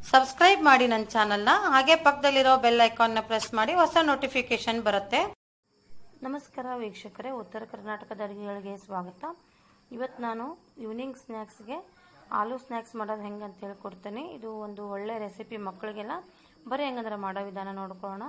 Subscribe ಮಾಡಿ ನನ್ನ ಚಾನಲ್ನ. ಹಾಗೆ ಪಕ್ಕದಲ್ಲಿರೋ ಬೆಲ್ ಐಕಾನ್ನ ಪ್ರೆಸ್ ಮಾಡಿ, ಹೊಸ ನೋಟಿಫಿಕೇಶನ್ ಬರುತ್ತೆ. ನಮಸ್ಕಾರ ವೀಕ್ಷಕರೇ, ಉತ್ತರ ಕರ್ನಾಟಕದ ಅಡುಗೆಗಳಿಗೆ ಸ್ವಾಗತ. ಇವತ್ತು ನಾನು ಈವ್ನಿಂಗ್ ಸ್ನ್ಯಾಕ್ಸ್ಗೆ ಆಲೂ ಸ್ನ್ಯಾಕ್ಸ್ ಮಾಡೋದು ಹೆಂಗೆ ಅಂತ ಹೇಳ್ಕೊಡ್ತೀನಿ. ಇದು ಒಂದು ಒಳ್ಳೆ ರೆಸಿಪಿ, ಮಕ್ಕಳಿಗೆಲ್ಲ ಬರೀ ಹೆಂಗಂದ್ರೆ ಮಾಡೋ ವಿಧಾನ ನೋಡ್ಕೊಳ್ಳೋಣ.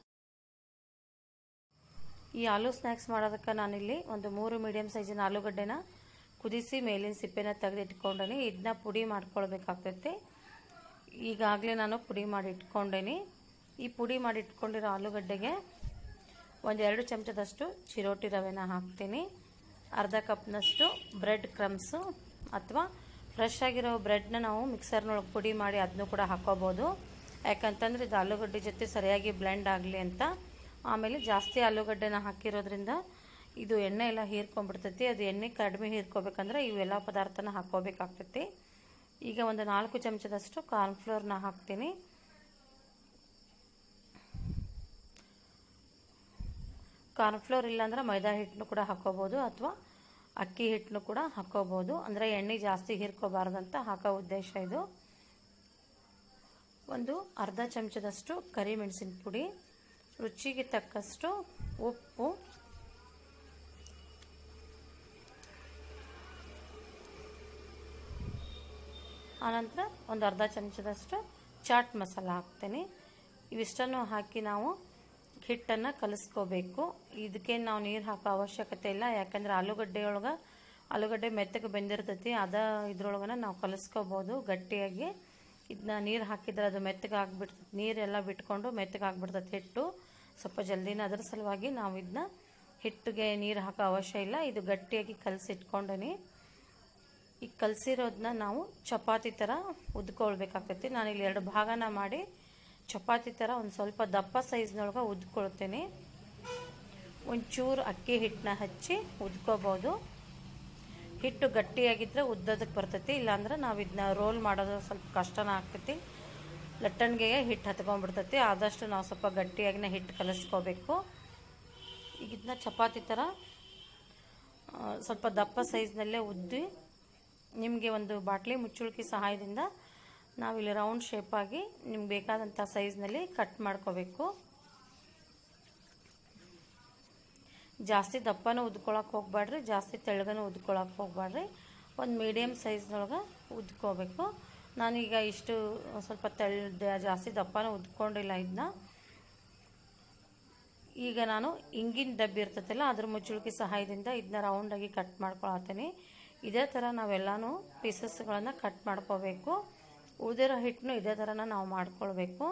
ಈ ಆಲೂ ಸ್ನ್ಯಾಕ್ಸ್ ಮಾಡೋದಕ್ಕೆ ನಾನಿಲ್ಲಿ ಒಂದು 3 ಮೀಡಿಯಮ್ ಸೈಜಿನ ಆಲೂಗಡ್ಡೆನ ಕುದಿಸಿ ಮೇಲಿನ ಸಿಪ್ಪೆನ ತೆಗೆದಿಟ್ಕೊಂಡೇನಿ. ಇದನ್ನ ಪುಡಿ ಮಾಡ್ಕೊಳ್ಬೇಕಾಗ್ತೈತಿ. ಈಗಾಗಲೇ ನಾನು ಪುಡಿ ಮಾಡಿ ಇಟ್ಕೊಂಡೇನಿ. ಈ ಪುಡಿ ಮಾಡಿ ಇಟ್ಕೊಂಡಿರೋ ಆಲೂಗಡ್ಡೆಗೆ 1-2 ಚಮಚದಷ್ಟು ಚಿರೋಟಿ ರವೆನ ಹಾಕ್ತೀನಿ. ಅರ್ಧ ಕಪ್ನಷ್ಟು ಬ್ರೆಡ್ ಕ್ರಮ್ಸು ಅಥವಾ ಫ್ರೆಶ್ ಆಗಿರೋ ಬ್ರೆಡ್ನ ನಾವು ಮಿಕ್ಸರ್ನೊಳಗೆ ಪುಡಿ ಮಾಡಿ ಅದನ್ನು ಕೂಡ ಹಾಕೋಬೋದು. ಯಾಕಂತಂದರೆ ಇದು ಆಲೂಗಡ್ಡೆ ಜೊತೆ ಸರಿಯಾಗಿ ಬ್ಲೆಂಡ್ ಆಗಲಿ ಅಂತ. ಆಮೇಲೆ ಜಾಸ್ತಿ ಆಲೂಗಡ್ಡೆನ ಹಾಕಿರೋದ್ರಿಂದ ಇದು ಎಣ್ಣೆ ಎಲ್ಲ ಹೀರ್ಕೊಂಡ್ಬಿಡ್ತೈತಿ. ಅದು ಎಣ್ಣೆ ಕಡಿಮೆ ಹೀರ್ಕೋಬೇಕಂದ್ರೆ ಇವೆಲ್ಲ ಪದಾರ್ಥನ ಹಾಕೋಬೇಕಾಗ್ತೈತಿ. ಈಗ ಒಂದು 4 ಚಮಚದಷ್ಟು ಕಾರ್ನ್ಫ್ಲೋರ್ನ ಹಾಕ್ತೀನಿ. ಕಾರ್ನ್ಫ್ಲೋರ್ ಇಲ್ಲಾಂದ್ರೆ ಮೈದಾ ಹಿಟ್ಟನ್ನು ಕೂಡ ಹಾಕೋಬೋದು ಅಥವಾ ಅಕ್ಕಿ ಹಿಟ್ಟನ್ನು ಕೂಡ ಹಾಕೋಬೋದು. ಅಂದರೆ ಎಣ್ಣೆ ಜಾಸ್ತಿ ಹೀರ್ಕೋಬಾರ್ದಂತ ಹಾಕೋ ಉದ್ದೇಶ ಇದು. ಒಂದು ಅರ್ಧ ಚಮಚದಷ್ಟು ಕರಿಮೆಣಸಿನ ಪುಡಿ, ರುಚಿಗೆ ತಕ್ಕಷ್ಟು ಉಪ್ಪು, ಆನಂತರ ಒಂದು ಅರ್ಧ ಚಮಚದಷ್ಟು ಚಾಟ್ ಮಸಾಲ ಹಾಕ್ತೀನಿ. ಇವಿಷ್ಟನ್ನು ಹಾಕಿ ನಾವು ಹಿಟ್ಟನ್ನು ಕಲಿಸ್ಕೋಬೇಕು. ಇದಕ್ಕೆ ನಾವು ನೀರು ಹಾಕೋ ಅವಶ್ಯಕತೆ ಇಲ್ಲ, ಯಾಕಂದರೆ ಆಲೂಗಡ್ಡೆ ಮೆತ್ತಗೆ ಬೆಂದಿರ್ತೈತಿ. ಇದ್ರೊಳಗನ ನಾವು ಕಲಿಸ್ಕೋಬೋದು ಗಟ್ಟಿಯಾಗಿ. ಇದನ್ನ ನೀರು ಹಾಕಿದ್ರೆ ಅದು ಮೆತ್ತಗೆ ಆಗಿಬಿಡ್ತೈತಿ, ನೀರೆಲ್ಲ ಬಿಟ್ಕೊಂಡು ಮೆತ್ತಗೆ ಆಗಿಬಿಡ್ತೈತಿ ಹಿಟ್ಟು ಸ್ವಲ್ಪ ಜಲ್ದಿನ. ಅದರ ಸಲುವಾಗಿ ನಾವು ಇದನ್ನ ಹಿಟ್ಟಿಗೆ ನೀರು ಹಾಕೋ ಅವಶ್ಯ ಇಲ್ಲ. ಇದು ಗಟ್ಟಿಯಾಗಿ ಕಲಸಿಟ್ಕೊಂಡೀನಿ. ಈ ಕಲಸಿರೋದನ್ನ ನಾವು ಚಪಾತಿ ಥರ ಉದ್ಕೊಳ್ಬೇಕಾಗ್ತೈತಿ. ನಾನಿಲ್ಲಿ 2 ಭಾಗನ ಮಾಡಿ ಚಪಾತಿ ಥರ ಒಂದು ಸ್ವಲ್ಪ ದಪ್ಪ ಸೈಜ್ನೊಳಗೆ ಉದ್ಕೊಳ್ತೀನಿ. ಒಂಚೂರು ಅಕ್ಕಿ ಹಿಟ್ಟನ್ನ ಹಚ್ಚಿ ಉದ್ಕೋಬೋದು. ಹಿಟ್ಟು ಗಟ್ಟಿಯಾಗಿದ್ದರೆ ಉದ್ದದಕ್ಕೆ ಬರ್ತೈತಿ, ಇಲ್ಲಾಂದ್ರೆ ನಾವು ಇದನ್ನ ರೋಲ್ ಮಾಡೋದು ಸ್ವಲ್ಪ ಕಷ್ಟನ ಆಗ್ತೈತಿ. ಲಟ್ಟಣಿಗೆಗೆ ಹಿಟ್ಟು ಹತ್ಕೊಂಡ್ಬಿಡ್ತೈತಿ. ಆದಷ್ಟು ನಾವು ಸ್ವಲ್ಪ ಗಟ್ಟಿಯಾಗಿನ ಹಿಟ್ಟು ಕಲಿಸ್ಕೋಬೇಕು. ಈಗ ಇದನ್ನ ಚಪಾತಿ ಥರ ಸ್ವಲ್ಪ ದಪ್ಪ ಸೈಜ್ನಲ್ಲೇ ಉದ್ದಿ ನಿಮಗೆ ಒಂದು ಬಾಟ್ಲಿ ಮುಚ್ಚುಳಿಕೆ ಸಹಾಯದಿಂದ ನಾವಿಲ್ಲಿ ರೌಂಡ್ ಶೇಪಾಗಿ ನಿಮ್ಗೆ ಬೇಕಾದಂಥ ಸೈಜ್ನಲ್ಲಿ ಕಟ್ ಮಾಡ್ಕೋಬೇಕು. ಜಾಸ್ತಿ ದಪ್ಪನೂ ಉದ್ಕೊಳಕ್ಕೆ ಹೋಗ್ಬೇಡ್ರಿ, ಜಾಸ್ತಿ ತೆಳ್ಳಗನೂ ಉದ್ಕೊಳಕ್ಕೆ ಹೋಗ್ಬೇಡ್ರಿ. ಒಂದು ಮೀಡಿಯಮ್ ಸೈಜ್ನೊಳಗೆ ಉದ್ಕೋಬೇಕು. ನಾನೀಗ ಇಷ್ಟು ಸ್ವಲ್ಪ ಜಾಸ್ತಿ ದಪ್ಪನೂ ಉದ್ಕೊಂಡಿಲ್ಲ ಇದನ್ನ. ಈಗ ನಾನು ಇಂಗಿನ ಡಬ್ಬಿ ಇರ್ತೈತಲ್ಲ ಅದ್ರ ಮುಚ್ಚುಳಿಕೆ ಸಹಾಯದಿಂದ ಇದನ್ನ ರೌಂಡಾಗಿ ಕಟ್ ಮಾಡ್ಕೊಳತ್ತೀನಿ. ಇದೇ ಥರ ನಾವೆಲ್ಲನೂ ಪೀಸಸ್ಗಳನ್ನು ಕಟ್ ಮಾಡ್ಕೋಬೇಕು. ಉಳಿದಿರೋ ಹಿಟ್ಟನ್ನು ಇದೇ ಥರನ ನಾವು ಮಾಡ್ಕೊಳ್ಬೇಕು.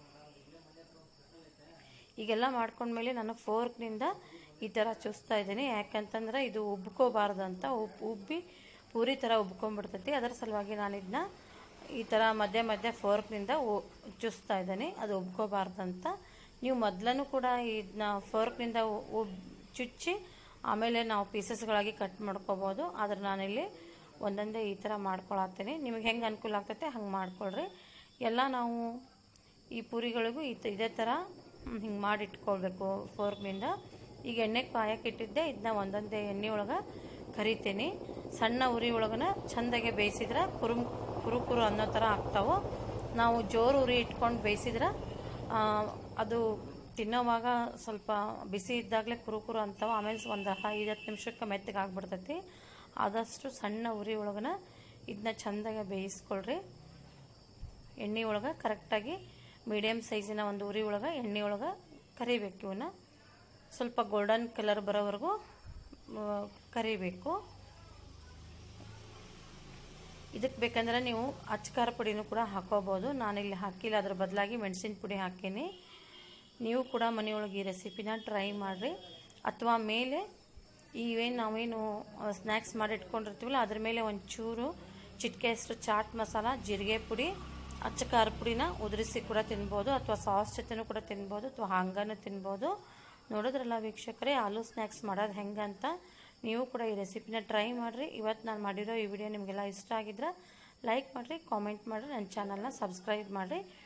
ಈಗೆಲ್ಲ ಮಾಡ್ಕೊಂಡ್ಮೇಲೆ ನಾನು ಫೋರ್ಕ್ನಿಂದ ಈ ಥರ ಚುಸ್ತಾ ಇದ್ದೀನಿ. ಯಾಕಂತಂದ್ರೆ ಇದು ಉಬ್ಕೋಬಾರ್ದು ಅಂತ, ಉಬ್ಬಿ ಪೂರಿ ಥರ ಉಬ್ಕೊಂಡ್ಬಿಡ್ತೈತಿ. ಅದರ ಸಲುವಾಗಿ ನಾನು ಇದನ್ನ ಈ ಥರ ಮಧ್ಯೆ ಫೋರ್ಕ್ನಿಂದ ಚುಸ್ತಾ ಇದ್ದೀನಿ, ಅದು ಉಬ್ಕೋಬಾರ್ದಂತ. ನೀವು ಮೊದಲೂ ಕೂಡ ಇದನ್ನ ಫೋರ್ಕ್ನಿಂದ ಚುಚ್ಚಿ ಆಮೇಲೆ ನಾವು ಪೀಸಸ್ಗಳಾಗಿ ಕಟ್ ಮಾಡ್ಕೋಬೋದು. ಆದ್ರೆ ನಾನಿಲ್ಲಿ ಒಂದೊಂದೇ ಈ ಥರ ಮಾಡ್ಕೊಳತ್ತೀನಿ. ನಿಮಗೆ ಹೆಂಗೆ ಅನುಕೂಲ ಆಗ್ತೈತೆ ಹಂಗೆ ಮಾಡ್ಕೊಳ್ರಿ. ಎಲ್ಲ ನಾವು ಈ ಪೂರಿಗಳಿಗೂ ಇದೇ ಥರ ಹಿಂಗೆ ಮಾಡಿ ಇಟ್ಕೊಳ್ಬೇಕು ಫೋರ್ಕ್ನಿಂದ. ಈಗ ಎಣ್ಣೆಗೆ ಕಾಯಕ್ಕೆ ಇಟ್ಟಿದ್ದೆ, ಇದನ್ನ ಒಂದೊಂದೇ ಎಣ್ಣೆ ಒಳಗೆ ಕರಿತೀನಿ. ಸಣ್ಣ ಉರಿ ಒಳಗನ ಚೆಂದಾಗೆ ಬೇಯಿಸಿದ್ರೆ ಕುರು ಅನ್ನೋ ಥರ ಆಗ್ತಾವೆ. ನಾವು ಜೋರು ಉರಿ ಇಟ್ಕೊಂಡು ಬೇಯಿಸಿದ್ರೆ ಅದು ತಿನ್ನೋವಾಗ ಸ್ವಲ್ಪ ಬಿಸಿ ಇದ್ದಾಗಲೇ ಕುರು ಅಂತಾವೆ. ಆಮೇಲೆ ಒಂದು 5-10 ನಿಮಿಷಕ್ಕೆ ಮೆತ್ತಗೆ ಆಗಿಬಿಡ್ತೈತಿ. ಆದಷ್ಟು ಸಣ್ಣ ಉರಿ ಒಳಗನ ಇದನ್ನ ಚೆಂದಾಗೆ ಬೇಯಿಸ್ಕೊಳ್ರಿ. ಎಣ್ಣೆ ಒಳಗೆ ಕರೆಕ್ಟಾಗಿ ಮೀಡಿಯಮ್ ಸೈಜಿನ ಒಂದು ಉರಿ ಒಳಗೆ ಎಣ್ಣೆ ಒಳಗೆ ಕರಿಬೇಕು. ಇವನ್ನ ಸ್ವಲ್ಪ ಗೋಲ್ಡನ್ ಕಲರ್ ಬರೋವರೆಗೂ ಕರಿಬೇಕು. ಇದಕ್ಕೆ ಬೇಕಂದ್ರೆ ನೀವು ಅಚ್ಕಾರ ಪುಡಿನೂ ಕೂಡ ಹಾಕೋಬೋದು. ನಾನಿಲ್ಲಿ ಹಾಕಿಲ್ಲ, ಅದ್ರ ಬದಲಾಗಿ ಮೆಣಸಿನ ಪುಡಿ ಹಾಕೀನಿ. ನೀವು ಕೂಡ ಮನೆಯೊಳಗೆ ಈ ರೆಸಿಪಿನ ಟ್ರೈ ಮಾಡಿರಿ. ಅಥವಾ ಮೇಲೆ ನಾವೇನು ಸ್ನ್ಯಾಕ್ಸ್ ಮಾಡಿ ಇಟ್ಕೊಂಡಿರ್ತೀವಲ್ಲ ಅದ್ರ ಮೇಲೆ ಒಂಚೂರು ಚಿಟಿಕೆಯಷ್ಟು ಚಾಟ್ ಮಸಾಲ, ಜೀರಿಗೆ ಪುಡಿ, ಅಚ್ಚ ಖಾರ ಪುಡಿನ ಉದುರಿಸಿ ಕೂಡ ತಿನ್ಬೋದು. ಅಥವಾ ಸಾಸ್ ಜೊತೆನೂ ಕೂಡ ತಿನ್ಬೋದು, ಅಥವಾ ಹಂಗನೂ ತಿನ್ಬೋದು. ನೋಡಿದ್ರಲ್ಲ ವೀಕ್ಷಕರೇ, ಆಲೂ ಸ್ನ್ಯಾಕ್ಸ್ ಮಾಡೋದು ಹೆಂಗೆ ಅಂತ. ನೀವು ಕೂಡ ಈ ರೆಸಿಪಿನ ಟ್ರೈ ಮಾಡಿರಿ. ಇವತ್ತು ನಾನು ಮಾಡಿರೋ ಈ ವಿಡಿಯೋ ನಿಮಗೆಲ್ಲ ಇಷ್ಟ ಆಗಿದ್ರೆ ಲೈಕ್ ಮಾಡಿರಿ, ಕಾಮೆಂಟ್ ಮಾಡಿರಿ, ನನ್ನ ಚಾನಲ್ನ ಸಬ್ಸ್ಕ್ರೈಬ್ ಮಾಡಿರಿ.